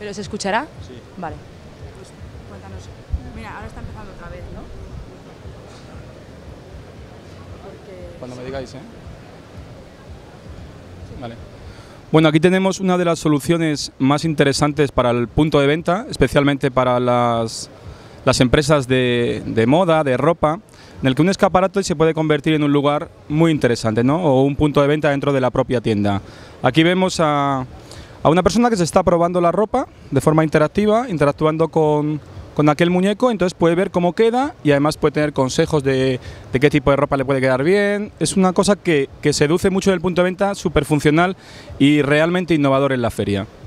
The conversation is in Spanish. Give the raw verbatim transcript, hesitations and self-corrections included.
¿Pero se escuchará? Sí. Vale. Pues cuéntanos. Mira, ahora está empezando otra vez, ¿no? Porque... Cuando me digáis, ¿eh? Vale. Bueno, aquí tenemos una de las soluciones más interesantes para el punto de venta, especialmente para las, las empresas de, de moda, de ropa, en el que un escaparate se puede convertir en un lugar muy interesante, ¿no? O un punto de venta dentro de la propia tienda. Aquí vemos a, a una persona que se está probando la ropa de forma interactiva, interactuando con, con aquel muñeco, entonces puede ver cómo queda y además puede tener consejos de, de qué tipo de ropa le puede quedar bien. Es una cosa que, que seduce mucho del punto de venta, súper funcional y realmente innovador en la feria.